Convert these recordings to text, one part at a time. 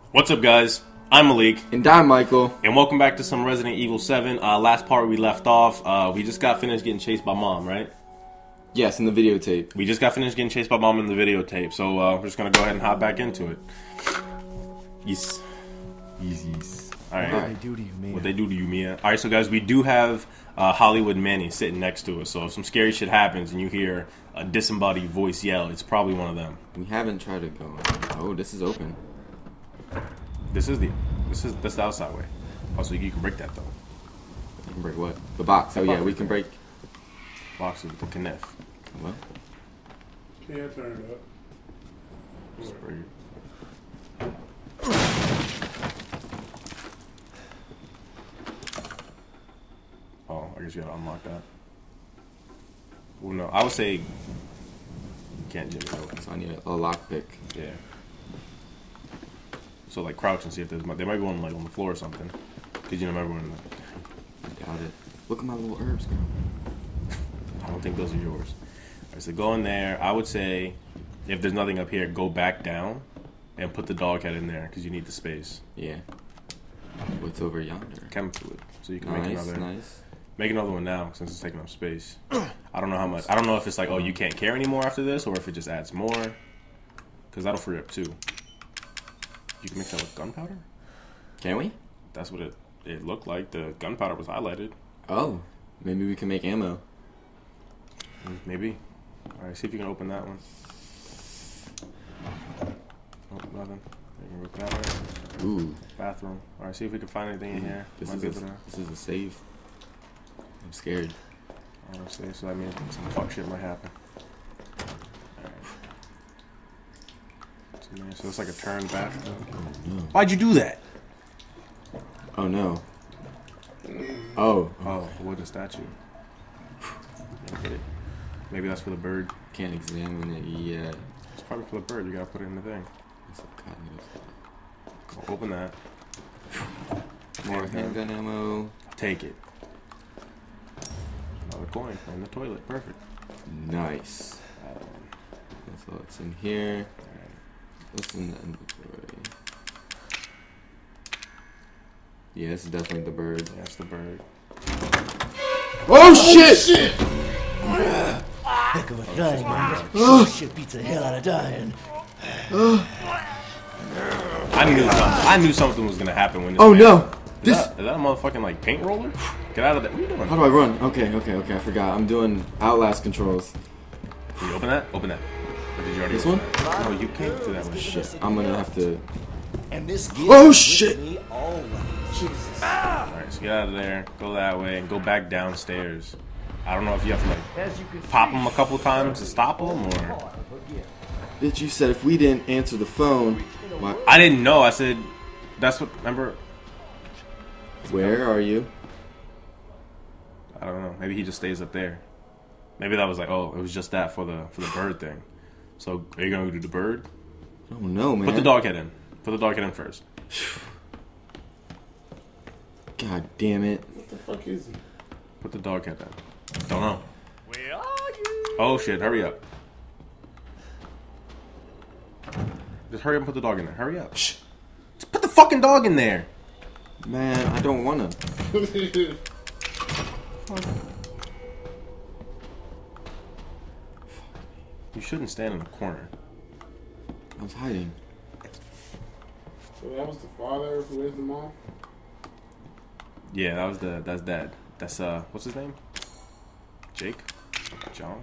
What's up, guys? I'm Malik. And I'm Michael. And welcome back to some Resident Evil 7. Last part we left off, we just got finished getting chased by Mom, right? Yes, in the videotape. We just got finished getting chased by Mom in the videotape, so we're just going to go ahead and hop back into it. Yes. Yes. Alright. What they do to you, Mia? What they do to you, Mia. Alright, so guys, we do have Hollywood Manny sitting next to us, so if some scary shit happens and you hear a disembodied voice yell, it's probably one of them. We haven't tried to go. Oh, this is open. That's the outside way. Also, you can break that though. You can break what? The box. Oh yeah, we can break Boxes with the knife. What? Can't turn it up. Just break it. Oh, I guess you gotta unlock that. Well, no, I would say you can't jimmy it open. So I need a lockpick. Yeah. So like crouch and see if there might be one like on the floor or something. Cause you remember when. I doubt it. Look at my little herbs, girl. I don't think those are yours. Alright, so go in there. I would say if there's nothing up here, go back down and put the dog head in there because you need the space. Yeah. What's over yonder? Chem fluid, so you can Nice. make another one now since it's taking up space. I don't know how much. I don't know if it's like, oh, you can't carry anymore after this, or if it just adds more. Because that'll free up too. You can mix that with gunpowder? Can we? That's what it looked like. The gunpowder was highlighted. Oh, maybe we can make ammo. Maybe. Alright, see if you can open that one. Nope, nothing. You can look that way. Ooh. Bathroom. Alright, see if we can find anything in here. This Might is a save. I'm scared. I don't say, so that means some fuck shit might happen. Alright. So it's like a turn bathroom. No. Why'd you do that? Oh no. Oh. Oh, wooden statue. Maybe that's for the bird. Can't examine it yet. It's probably for the bird. You gotta put it in the thing. I'll open that. More handgun ammo. Take it. Another coin in the toilet. Perfect. Nice. That's what's in here. What's in the inventory? Yeah, this is definitely the bird. Yeah, that's the bird. Oh shit! Heck of a dying, man. Sure shit beats the hell out of dying. I knew something was gonna happen when this. Oh man, no! Is that a motherfucking like paint roller? Get out of there! What are you doing? How do I run? Okay, I forgot. I'm doing Outlast controls. Can you open that? Open that. Or did you already? This open one? That? No, you can't do that one. Shit, I'm gonna have to. And this Oh shit! Alright, so get out of there, go that way, and go back downstairs. I don't know if you have to like pop them a couple times to stop them, or. Bitch, you said if we didn't answer the phone. What? I didn't know. I said, that's what. Remember? Where are you? I don't know. Maybe he just stays up there. Maybe that was like, oh, it was just that for the bird thing. So are you gonna do the bird? I don't know, man. Put the dog head in. Put the dog head in first. God damn it. What the fuck is he? Put the dog head in. Don't know. Where are you? Oh shit! Hurry up. Just hurry up and put the dog in there. Hurry up. Shh. Just put the fucking dog in there. Man, I don't wanna. You shouldn't stand in the corner. I was hiding. So that was the father who is the mom? Yeah, that's dad. That's what's his name? Jake? John?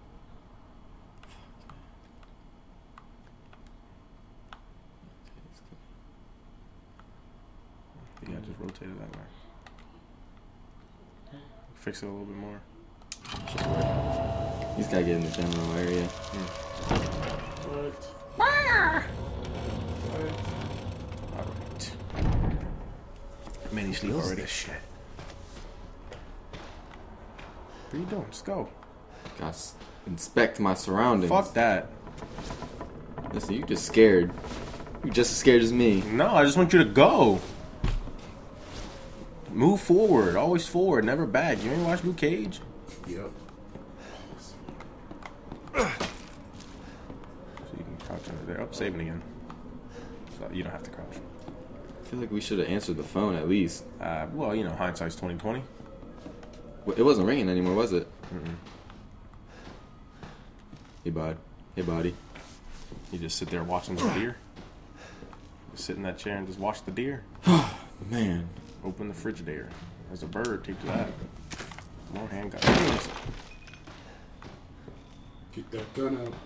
Yeah, just rotate it that way. Fix it a little bit more. He's gotta get in the general area. What? Alright. Man, you sleep already. Shit. What are you doing? Just go. Gotta inspect my surroundings. Fuck that. Listen, you just scared. You just as scared as me. No, I just want you to go. Move forward. Always forward. Never back. You ain't watch Luke Cage? Yep. So you can crouch under there. Oh, saving again. So you don't have to crouch. I feel like we should have answered the phone at least. Well, you know, hindsight's 20/20. It wasn't ringing anymore, was it? Mm-mm. Hey, bud. Hey, buddy. You just sit there watching the deer. Just sit in that chair and just watch the deer. Man. Open the Frigidaire. There's a bird. Take to that. More handgun. Get that gun out.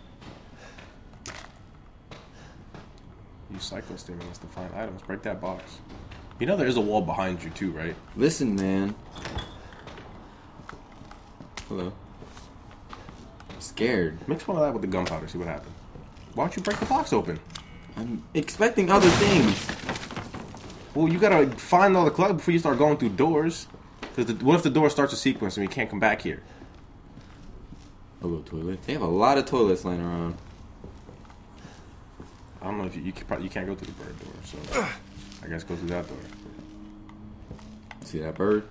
Use psychostimulants to find items. Break that box. You know there is a wall behind you too, right? Listen, man. Hello. I'm scared. Mix one of that with the gunpowder. See what happens. Why don't you break the box open? I'm expecting other things. Well, you gotta find all the club before you start going through doors. Because what if the door starts a sequence and we can't come back here? A little toilet. They have a lot of toilets lying around. I don't know if you can't go through the bird door, so I guess go through that door. See that bird?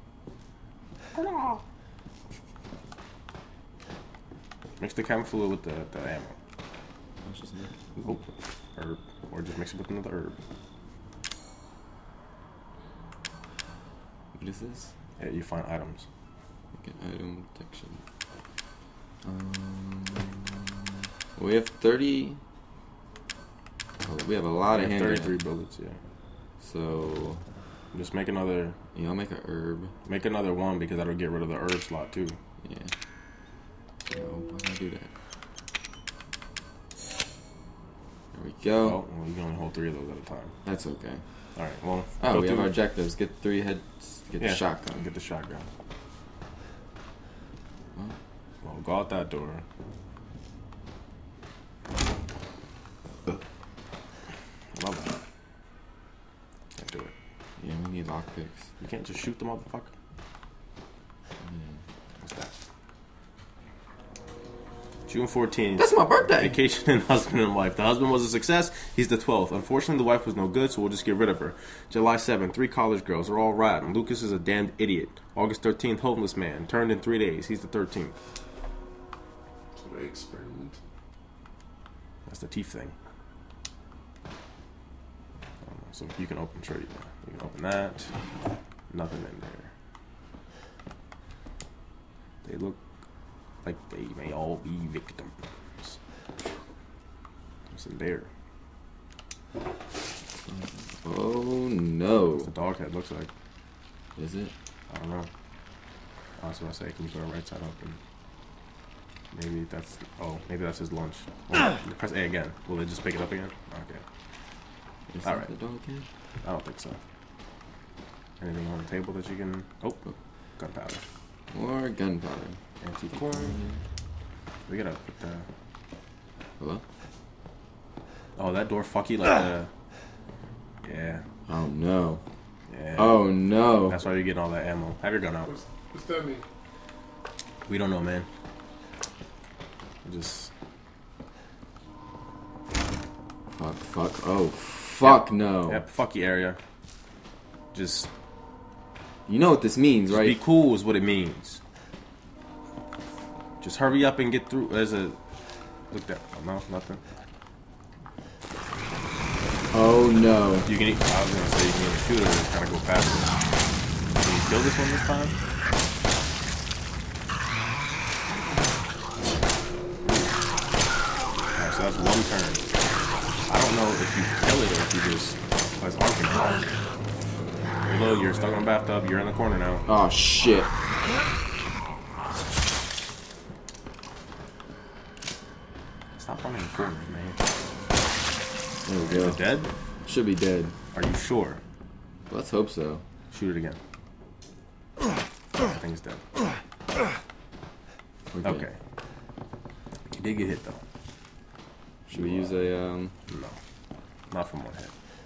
Mix the chem fluid with the ammo. That's just Oh, herb. Or just mix it with another herb. What is this? Yeah, you find items. Okay, item detection. We have 30. Oh, we have a lot of handguns. 33 bullets, yeah. So, Just make another yeah, I'll make a herb. one because that'll get rid of the herb slot too. Yeah. No, why did I do that? There we go. Oh, well, you can only hold 3 of those at a time. That's okay. All right. Well. Oh, go we have through- our objectives. Get 3 heads. Get the shotgun. Get the shotgun. Oh. Well, go out that door. Love that. Can't do it. Yeah, we need lockpicks. You can't just shoot the motherfucker. What's that? June 14th. That's my birthday. Vacation and husband and wife. The husband was a success. He's the 12th. Unfortunately, the wife was no good, so we'll just get rid of her. July 7th. 3 college girls are all rotten. Lucas is a damned idiot. August 13th. Homeless man. Turned in 3 days. He's the 13th. So they experiment. That's the teeth thing. So you can open, sure you can open that. Nothing in there. They look like they may all be victims. What's in there? Oh no. What's the dog head looks like? Is it? I don't know. I was gonna say, can you put it right side up and maybe that's his lunch. Well, press A again. Will it just pick it up again? Okay. Is All that right. the dog head? I don't think so. Anything on the table that you can... Oh, gunpowder. More gunpowder. Antique coin. We gotta put the... Hello? Oh, that door fucky like the... Yeah. Oh no. Yeah. Oh no. That's why you're getting all that ammo. Have your gun out. What's that mean? We don't know, man. We just... Fuck. Oh, fuck no. Yep, fucky area. Just... You know what this means, Just right? be cool is what it means. Just hurry up and get through. There's a... Look that... Oh, no, nothing. Oh no. You can... I was gonna say you can either shoot it or just kind of go past it. Can you kill this one this time? Alright, so that's one turn. I don't know if you kill it or if you just press arm control. Hello, you're stuck in a bathtub. You're in the corner now. Oh shit. Stop running forward, man. There we Is go. it dead? Should be dead. Are you sure? Let's hope so. Shoot it again. I think it's dead. Okay. You did get hit though. Should we use a No. Not from one hit.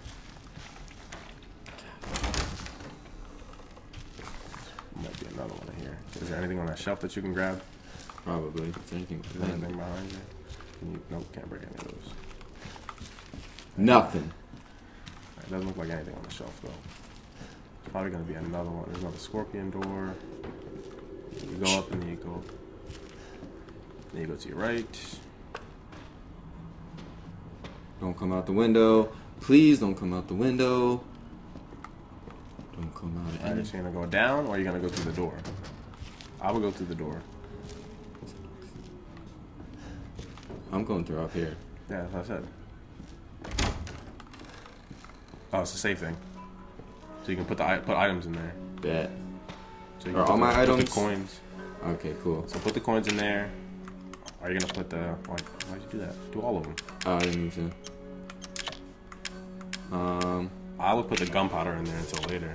Might be another one in here. Is there anything on that shelf that you can grab? Probably. Is there anything Is there anything behind you? Can you? Nope, can't break any of those. Nothing. It doesn't look like anything on the shelf though. It's probably gonna be another one. There's another scorpion door. You go up and then you go. Then you go to your right. Don't come out the window. Please don't come out the window. Don't come out. Alright, so you're gonna go down, or are you gonna go through the door? I will go through the door. I'm going through up here. Yeah, that's what I said. Oh, it's a safe thing. So you can put items in there. Bet. So you Are can all my put items? the coins. Okay, cool. So put the coins in there. Are you gonna put the? Why'd you do that? Do all of them. Oh, I didn't mean to. I would put the gunpowder in there until later.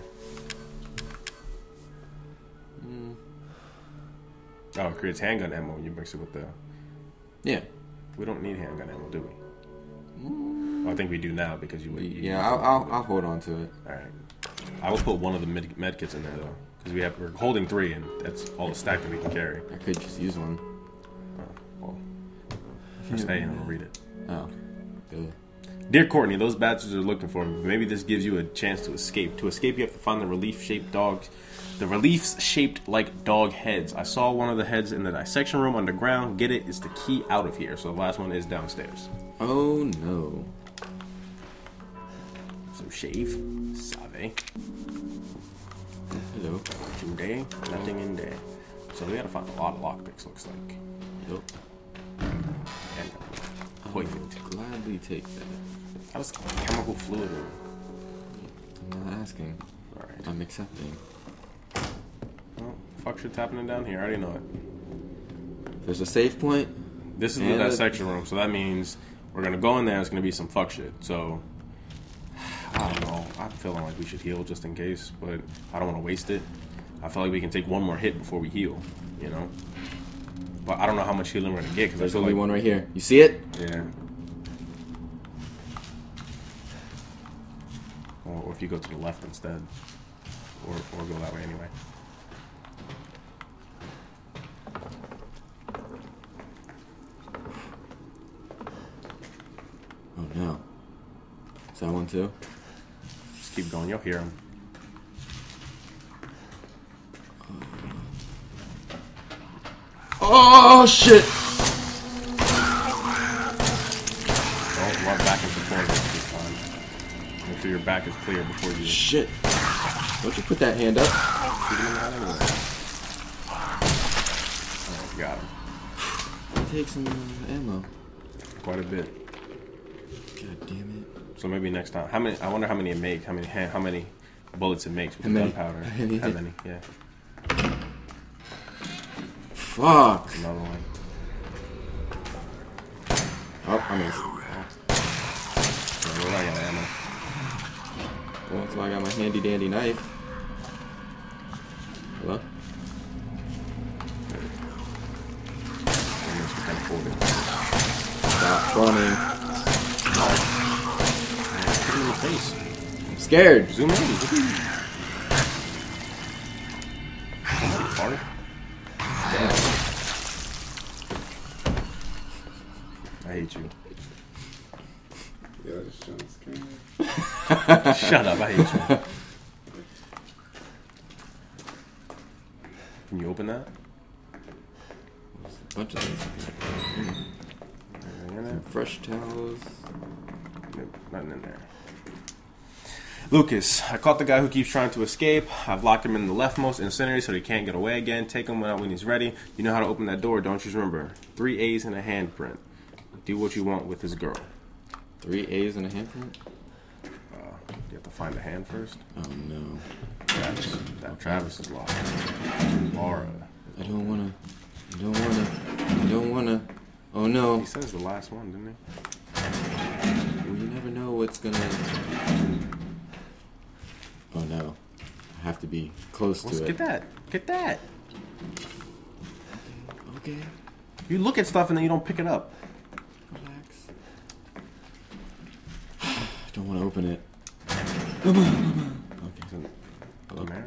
Oh, it creates handgun ammo when you mix it with the. Yeah. We don't need handgun ammo, do we? Well, I think we do now because you would. Yeah, I'll hold on to it. All right. I will put one of the med kits in there though, because we're holding 3, and that's all the stack that we can carry. I could just use one. Oh, well, just say and I'll read it. Oh. Good. Dear Courtney, those bastards are looking for me. Maybe this gives you a chance to escape. To escape, you have to find the relief-shaped dogs. The reliefs shaped like dog heads. I saw one of the heads in the dissection room underground. Get it? It's the key out of here. So the last one is downstairs. Oh no. So shave. Save. Hello. Day. Nothing in there. So we gotta find a lot of lockpicks, looks like. Yep. And perfect. I'll gladly take that. How does chemical fluid in? I'm not asking. Alright. I'm accepting. Well, fuck shit's happening down here. I already know it. There's a safe point. This is the dissection room, so that means we're gonna go in there. It's gonna be some fuck shit. So I don't know. I'm feeling like we should heal just in case, but I don't want to waste it. I feel like we can take one more hit before we heal, you know. But I don't know how much healing we're gonna get because There's only one right here. You see it? Yeah. Or if you go to the left instead, or go that way anyway. Oh no. Is that one too? Just keep going. You'll hear him. Oh shit! Don't run back into corners this time. Make sure your back is clear before you. Shit! Don't you put that hand up? Shoot him in the head anyway. Oh, got him. Take some ammo. Quite a bit. God damn it! So maybe next time. How many? I wonder how many it makes. How many bullets it makes with How the many? gunpowder? How many? How many? Yeah. Fuck! Another one. Oh, I missed. Yeah, we're running out of ammo. Well, that's why I got my handy dandy knife. Hello? Almost kind of folded. Stop running. Put it in the face. I'm scared. Zoom in. Somebody farted. I hate you. Yeah, this sounds scary. Shut up, I hate you. Can you open that? There's a bunch of things. Anything in there? Fresh towels. Nope, nothing in there. Lucas, I caught the guy who keeps trying to escape. I've locked him in the leftmost incendiary so he can't get away again. Take him out when he's ready. You know how to open that door, don't you? Remember, 3 A's and a handprint. Do what you want with his girl. 3 A's and a handprint? You have to find the hand first. Oh no. Travis. Travis is lost. Laura. I don't wanna. Oh no. He says the last one, didn't he? Well, you never know what's gonna. Oh no. I have to be close to it. Get that. Get that. Okay. You look at stuff and then you don't pick it up. Relax. I don't want to open it. Okay. Hello, Mary?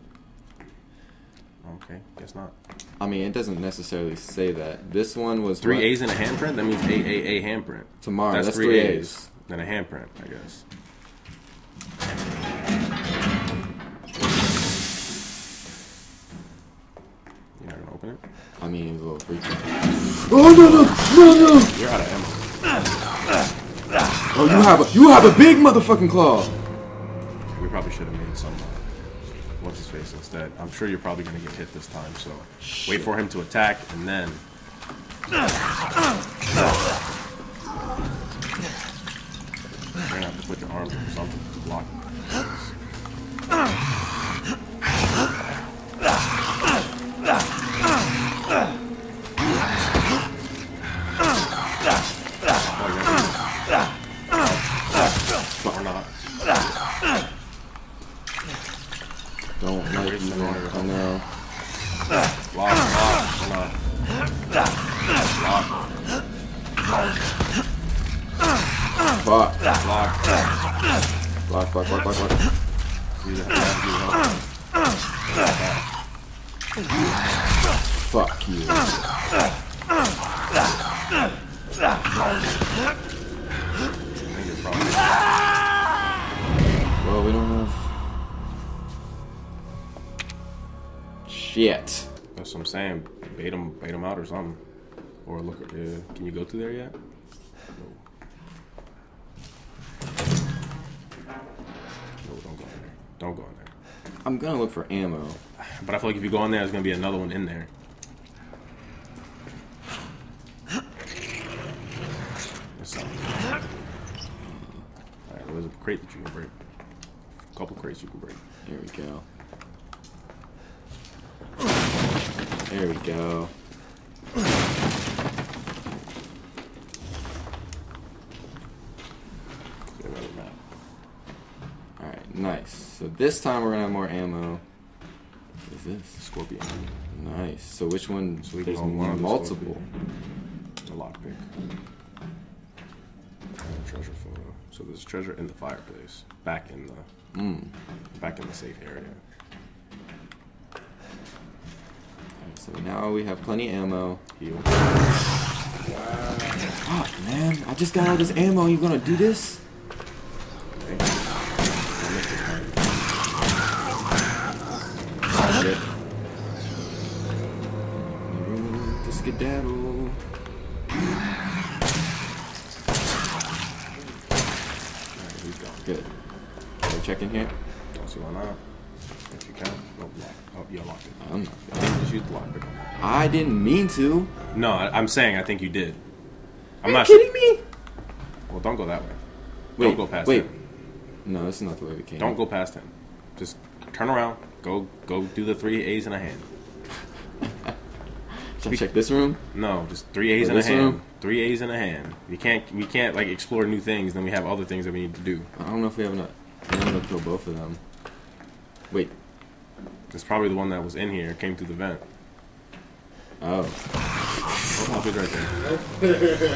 Okay, guess not. I mean, it doesn't necessarily say that. This one was 3 what? A's and a handprint? That means a handprint. Tomorrow. That's 3 3 A's. A's. Then a handprint, I guess. You're not gonna open it? I mean, it was a little freaky. You're out of ammo. Oh Oh, you have a big motherfucking claw. We probably should have made some. What's his face instead? I'm sure you're probably gonna get hit this time. So wait for him to attack and then. You're gonna have to put your arms or something to block. Or not. Don't like you. I know. Lock, or not. Lock. Fuck. Lock. Block. You have to use help. Fuck you. I think you're probably. Well, we don't have. Shit. That's what I'm saying. Bait him out or something. Or look at. Can you go through there yet? No. No, don't go in there. Don't go in there. I'm gonna look for ammo. But I feel like if you go in there, there's gonna be another one in there. Alright, there's a crate that you can break. A couple crates you can break. Here we go. There we go. Alright, nice. So this time we're gonna have more ammo. What is this? Scorpion. Nice. So which one? So we There's can go one multiple. A lockpick. And a treasure photo. So there's treasure in the fireplace. Back in the safe area. So now we have plenty of ammo. Heal. Fuck, man. I just got all this ammo. You gonna do this? Shit. To skedaddle. Alright, he's gone. Good. Can we check in here? Don't see why not. If you can. Nope, lock. Oh, yeah, locked it. I'm not. I think you just used the lockpick on that. I didn't mean to. No, I'm saying I think you did. Are you kidding me? Well, don't go that way. Wait, Don't go past wait. him. No, this is not the way we came. Don't go past him. Just turn around. Go do the 3 A's in a hand. Should I check this room? No, just 3 A's Or in a this hand. room? 3 A's in a hand. We can't like explore new things. Then we have other things that we need to do. I don't know if we have enough. I'm gonna kill both of them. Wait. It's probably the one that was in here. Came through the vent. Oh. Oh, I'll be right there.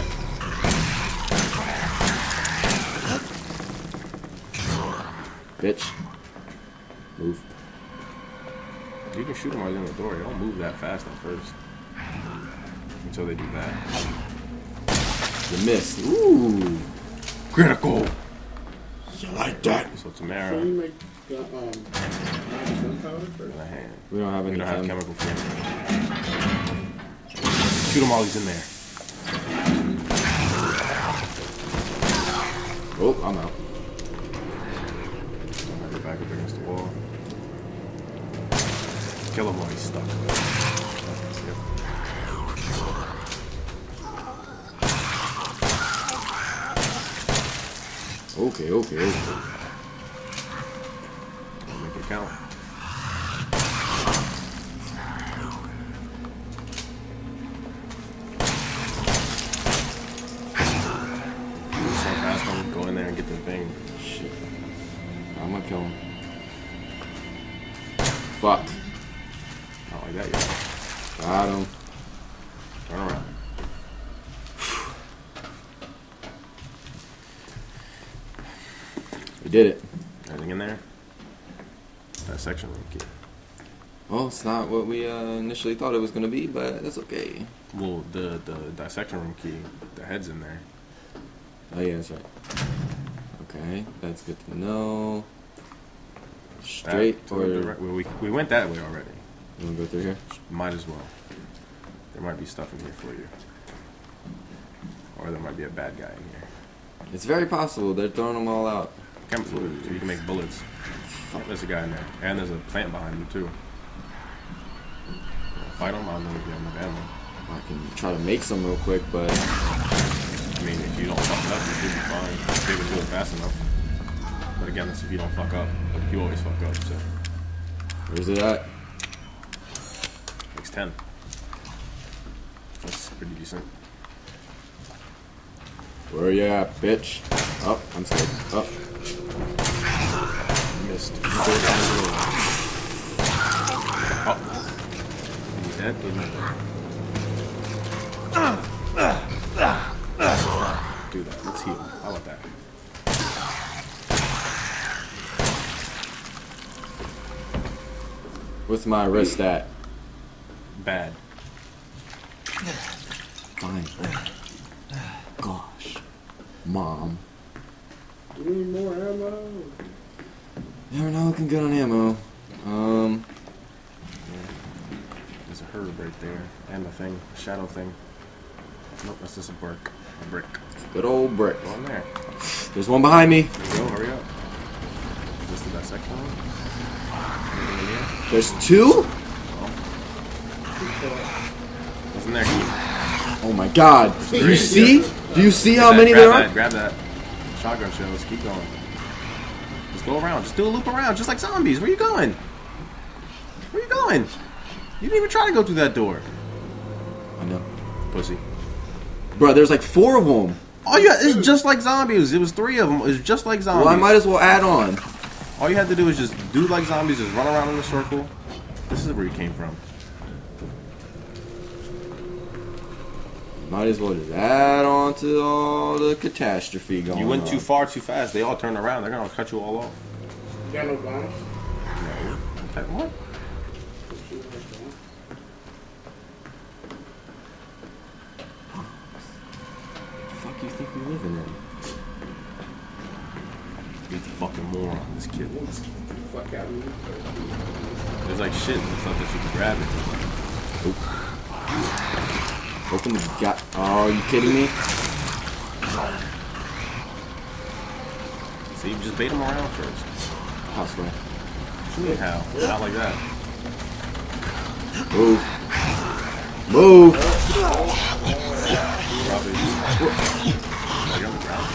Bitch. Move. You can shoot them while he's in the door. They don't move that fast at first. Until they do that. You missed. Ooh. Critical! You like that? So So Tamara you make gunpowder in first? a hand. We don't have We any don't have chem. chemical fuel. Shoot him while he's in there. Oh, I'm out. I'll get back up against the wall. Kill him while he's stuck. Yep. Okay. Make it count. So fast one, go in there and get the thing. Shit. I'm gonna kill him. Fuck. Not like that yet. Got him. Turn around. We did it. Anything in there? That section room key. Well, it's not what we initially thought it was gonna be, but that's okay. Well, the dissection room key, the head's in there. Oh yeah, that's right. Okay, that's good to know. Straight That to the or direct- well, we went that way already. you wanna go through here? Might as well. There might be stuff in here for you. Or there might be a bad guy in here. It's very possible. They're throwing them all out. Chemical, so you can make bullets. Oh, there's a guy in there. And there's a plant behind him, too. Fight him? I don't know if you have enough ammo. I can try to make some real quick, but... I mean, if you don't fuck up, you should be fine. If they would do it fast enough. But again, that's if you don't fuck up. You always fuck up, so. Where's it at? Makes 10. That's pretty decent. Where you at, bitch? Oh, I'm scared. Oh. Missed. Oh. He's dead? He's not dead. Do that. Let's heal. How about that? What's my wrist at? Bad. Fine. Gosh. Mom. You need more ammo? Never know, looking good on ammo. There's a herb right there. And a thing. A shadow thing. Nope, that's just a brick. A brick. Good old brick. Go in there. There's one behind me. There you go, hurry up. Is this the dissect one? Anything in here? There's two? What's in there? Oh my god. Do you see? Do you see how many there are? Grab that. Shotgun shells. Keep going. Just go around. Just do a loop around, just like zombies. Where you going? Where you going? You didn't even try to go through that door. I know. Pussy. Bro, there's like 4 of them. Oh yeah, it's just like zombies. It was 3 of them. It's just like zombies. Well, I might as well add on. All you had to do is just do like zombies, just run around in a circle. This is where you came from. Might as well just add on to all the catastrophe going on. You went too far too fast. They all turned around. They're gonna cut you all off. You got no bombs? No. Okay, what? What the fuck you think we live in? He's a fucking moron, this kid. Fuck out of me. There's like shit and stuff that you can grab it. Open the god. Oh, are you kidding me? See, you just bait him around first. Possibly. What you mean how? Not like that. Move. Move. Probably. Are you on the ground?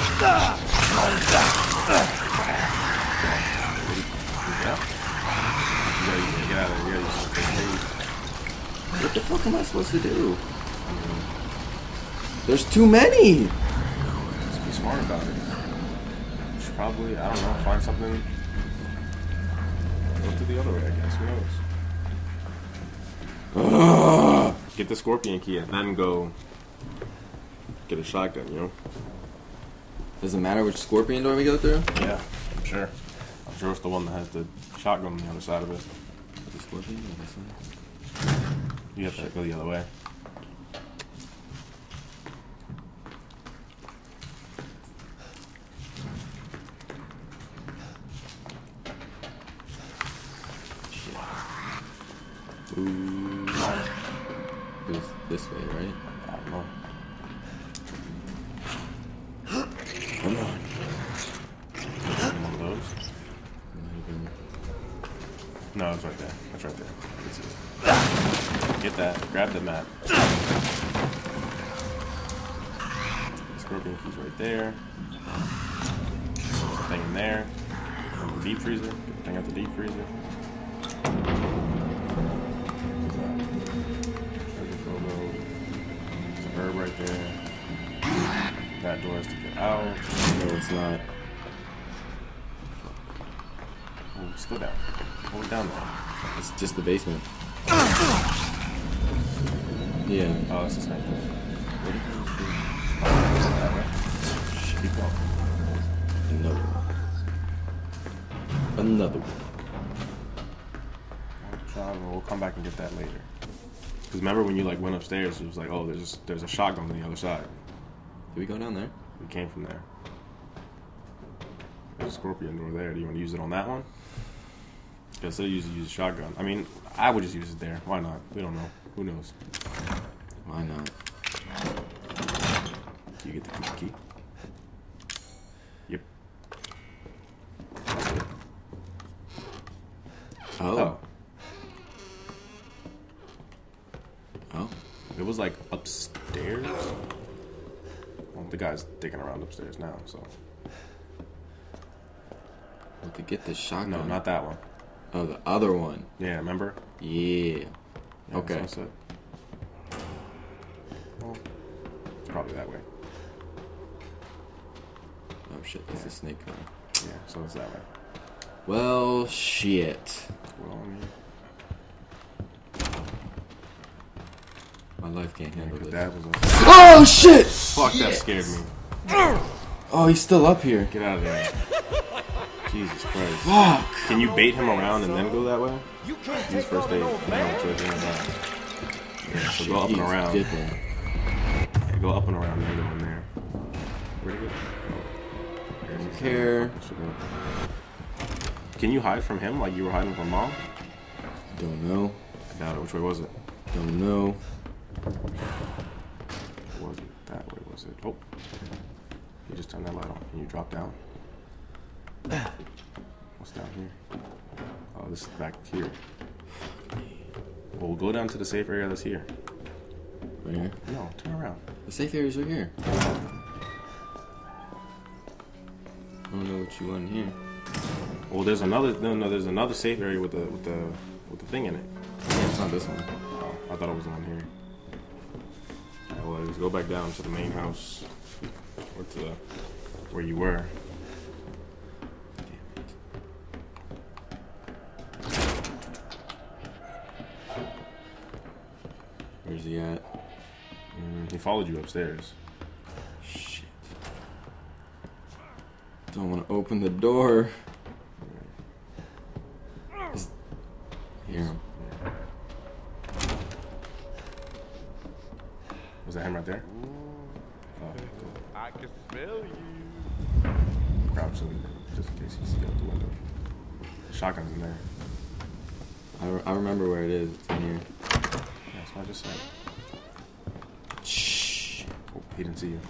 Yeah. You gotta get out of there. You gotta What the fuck am I supposed to do? There's too many. just be smart about it. You should probably, I don't know, find something. Go to the other way, I guess. Who knows? Get the scorpion key and then go get a shotgun, you know? Does it matter which scorpion door we go through? Yeah, I'm sure. I'm sure it's the one that has the shotgun on the other side of it. The scorpion or this one? You have to go the other way. Ooh. Goes this way, right? I don't know. Come on. One of those? No, it's right there. That's right there. It's it. Get that. Grab the map. Scorpion key's right there. There's a thing in there. And the deep freezer. Get the thing out the deep freezer. Treasure photo. There's a herb right there. That door is to get out. No, it's not. Oh, just go down. Hold it down there. It's just the basement. Yeah. Oh, it's this right there. What did That way. Keep going. Another one. Another one. We'll come back and get that later. Because remember when you like went upstairs, it was like, oh, there's a shotgun on the other side. Did we go down there? We came from there. There's a scorpion door there. Do you want to use it on that one? Because they usually use a shotgun. I mean, I would just use it there. Why not? We don't know. Who knows? Why not? Do you get the key? was like upstairs. Well, the guy's digging around upstairs now, so. Well, to get the shotgun. No, not that one. Oh, the other one. Yeah, remember? Yeah. Okay. That's what I said. Well, it's probably that way. Oh shit, this is snake gun. Yeah, so it's that way. Well, shit. Well, I mean, My life can't handle this. that was a... Oh shit! Fuck, that scared me. Oh, he's still up here. Get out of there. Jesus Christ. Fuck. Can you bait him around and then go that way? You can't Use take first on aid. an old man. Yeah, so go up and He's around. dipping. Yeah, go up and around and then go in there. Where'd he go? Oh. Don't care. Can you hide from him like you were hiding from Mom? Don't know. I doubt it. Which way was it? Don't know. It wasn't that way, was it? Oh. You just turned that light on. Can you drop down? What's down here? Oh, this is back here. Well, we'll go down to the safe area that's here. Where? No, turn around. The safe area's right here. I don't know what you want here. Well, there's another. No, there's another safe area with the thing in it. Yeah, it's not this one. Oh, I thought it was the one here. Yeah, well, just go back down to the main house, or to where you were. Where's he at? He followed you upstairs. Shit. Don't want to open the door. Hear him. Was that him right there? Oh, cool. I can smell you. Crouch so just in case you see out the window. The shotgun's in there. I remember where it is. It's in here. Yeah, that's what I just said. Shh. Oh, he didn't see you.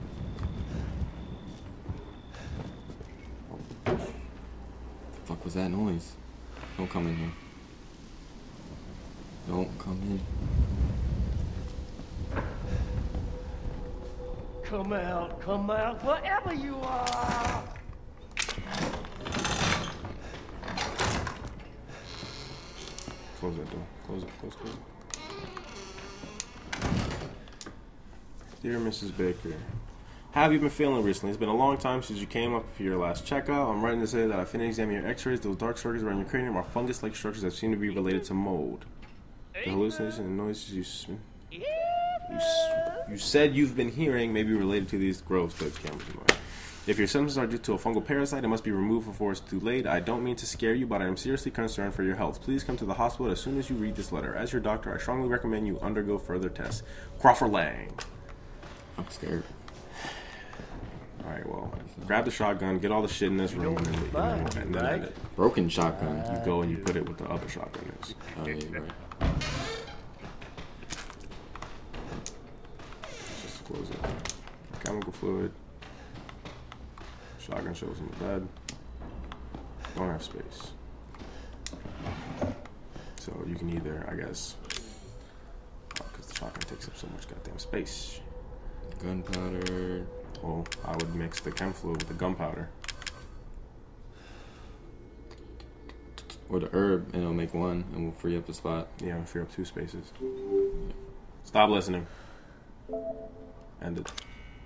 The fuck was that noise? Don't come in here. Don't come in. Come out, wherever you are. Close that door. Close it. Close it. Dear Mrs. Baker, how have you been feeling recently? It's been a long time since you came up for your last checkup. I'm writing to say that I finished examining your x-rays. Those dark circles around your cranium are fungus-like structures that seem to be related to mold. The hallucinations and noises you said you've been hearing may be related to these growths. If your symptoms are due to a fungal parasite, it must be removed before it's too late. I don't mean to scare you, but I am seriously concerned for your health. Please come to the hospital as soon as you read this letter. As your doctor, I strongly recommend you undergo further tests. Crawford Lang. I'm scared. Alright, well, grab the shotgun, get all the shit in this room, and then end it. Broken shotgun. You go and you put it with the other shotgun is. Oh, yeah, you're right. Just close it. Chemical fluid. Shotgun shows in the bed. Don't have space. So you can either, I guess, because the shotgun takes up so much goddamn space. Gunpowder. Well, I would mix the chem fluid with the gunpowder. Or the herb, and it'll make one, and we'll free up the spot. Yeah, free up 2 spaces. Stop listening. End it.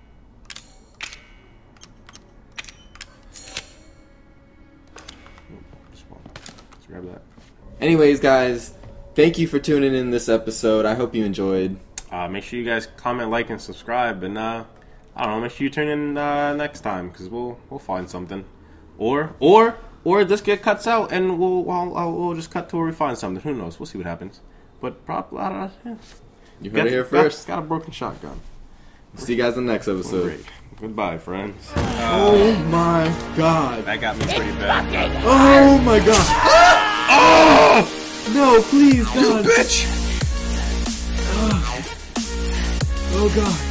Let's grab that. Anyways, guys, thank you for tuning in this episode. I hope you enjoyed. Make sure you guys comment, like, and subscribe. And I don't know, make sure you tune in next time because we'll find something, or this get cuts out and we'll just cut to where we find something. Who knows? We'll see what happens. But probably I don't know. Yeah. You heard it here first. Got a broken shotgun. See you guys in the next episode. Great. Goodbye, friends. Oh my god. That got me pretty bad. Oh my god. Oh! No, please, God. You bitch! Oh god.